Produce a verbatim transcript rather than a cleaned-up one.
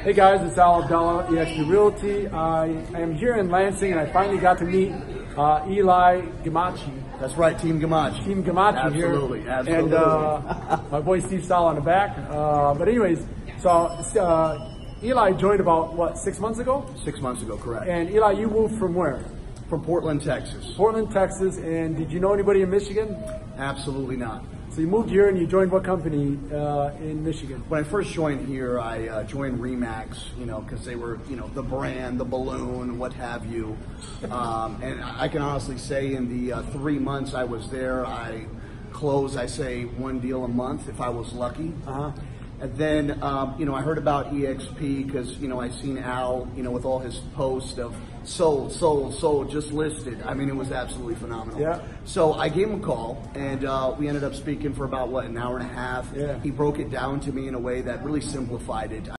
Hey guys, it's Al Abdallah, eXp Realty. I am here in Lansing and I finally got to meet uh, Eli Gamache. That's right, Team Gamache. Team Gamache absolutely, here. Absolutely, And uh, my boy Steve Stahl on the back. Uh, but anyways, so uh, Eli joined about, what, six months ago? Six months ago, correct. And Eli, you moved from where? From Portland, Texas. Portland, Texas. And did you know anybody in Michigan? Absolutely not. So you moved here and you joined what company uh, in Michigan? When I first joined here, I uh, joined Remax, you know, because they were, you know, the brand, the balloon, what have you. Um, and I can honestly say in the uh, three months I was there, I closed, I say, one deal a month if I was lucky. Uh-huh. And then, um, you know, I heard about eXp because, you know, I seen Al, you know, with all his posts of sold, sold, sold, just listed. I mean, it was absolutely phenomenal. Yeah. So I gave him a call, and uh, we ended up speaking for about, what, an hour and a half. Yeah. He broke it down to me in a way that really simplified it.